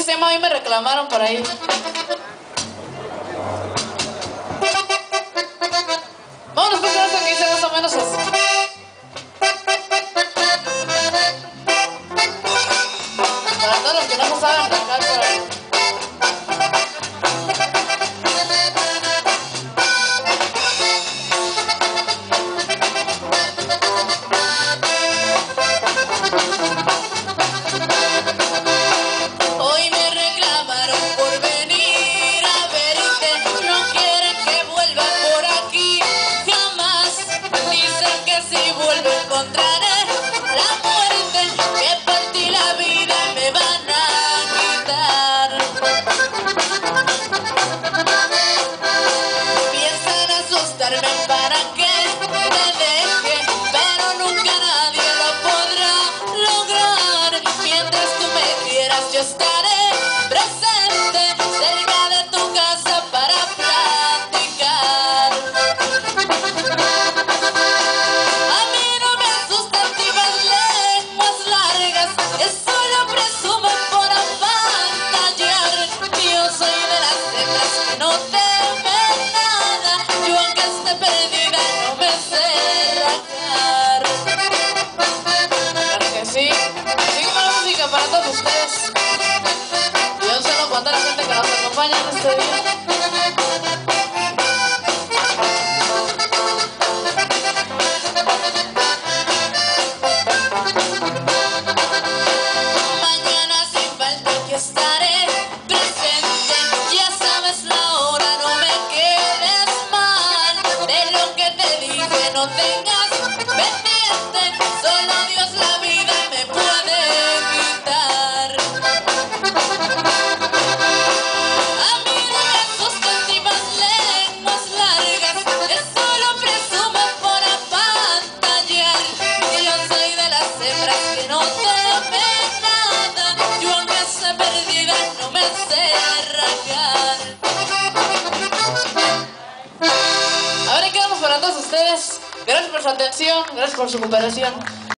que se llama A mí me reclamaron por ahí. Vámonos pues con esto que dice más o menos así. Para todos los que no saben arrancar por ahí. Hoy me reclamaron por venir a verte, no quieren que vuelva por aquí jamás. Dicen que si vuelvo encontraré la muerte, que por ti la vida me van a quitar. Piensan asustarme para que me deje, pero nunca nadie lo podrá lograr. Mientras tú me quieras yo estaré presente cerca de tu casa para platicar. A mí no me asustan tipas lenguas largas, eso lo presumen por apantallar. Yo soy de las hembras que no temen nada, yo aunque esté perdida no me sé rajar. Claro que sí. Sigue la música para todos ustedes. Yo un saludo para toda la gente que nos acompaña en este día. Mañana sin falta aquí estaré presente, ya sabes la hora, no me quedes mal. De lo que te dije no tengas pendiente, solo Dios la vida me puede quitar. A mí no me asustan tipas lenguas largas, eso lo presumen por apantallar. Que yo soy de las hembras que no temen nada, yo aunque esté perdida no me sé arrancar. Ahora quedamos para todos ustedes. Gracias por su atención, gracias por su cooperación.